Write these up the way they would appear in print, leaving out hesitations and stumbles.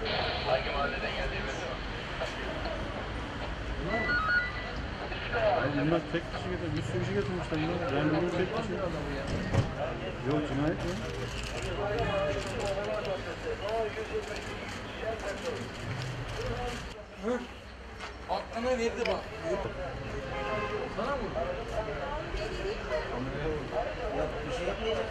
Hangi mahalleden geldiği belli mi? Bunlar tek kişi getirmiş, bir sürü kişi getirmişler bunlar. Yani bunun tek kişi. Yok, cinayet mi? Hı? Aklına verdi bak. Sana mı? Ya bir şey yapmayacak.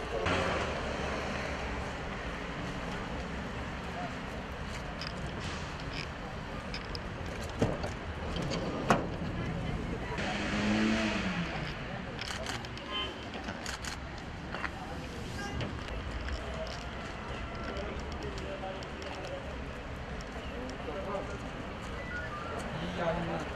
İyi yayınlar.